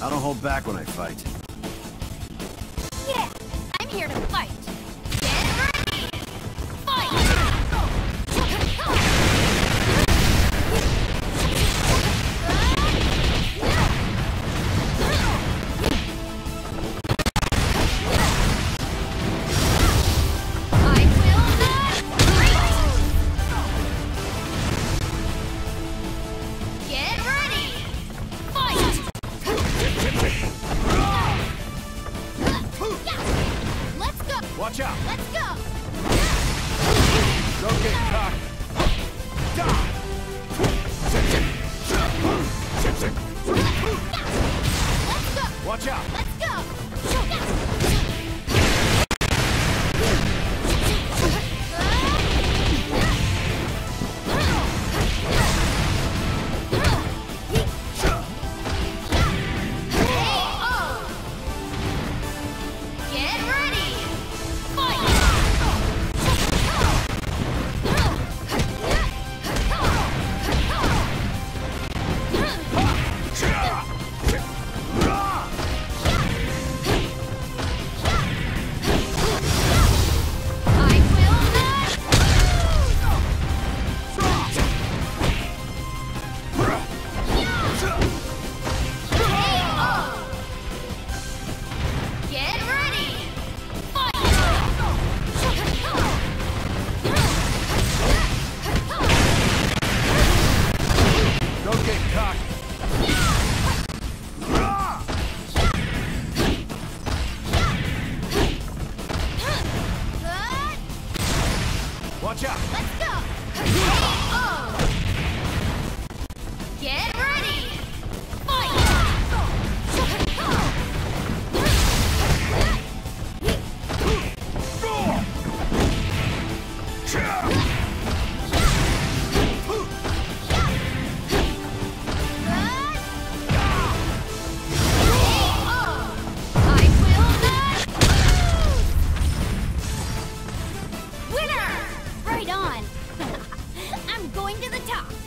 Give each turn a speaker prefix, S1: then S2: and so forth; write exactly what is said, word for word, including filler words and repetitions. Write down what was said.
S1: I don't hold back when I fight.
S2: Yeah, I'm here to fight. Get ready! Fight! I will not retreat! Get ready! Fight! Let's go!
S1: Watch out!
S2: Let's go!
S1: Don't get cocked! Die!
S2: Let's go!
S1: Watch out!
S2: Let's go! Get ready! Fight! I will not Get ready! Fight!
S1: Don't get cocked! Watch out!
S2: Let's go! Get ready! Fight! I will not lose! Winner! Right on! I'm going to the top!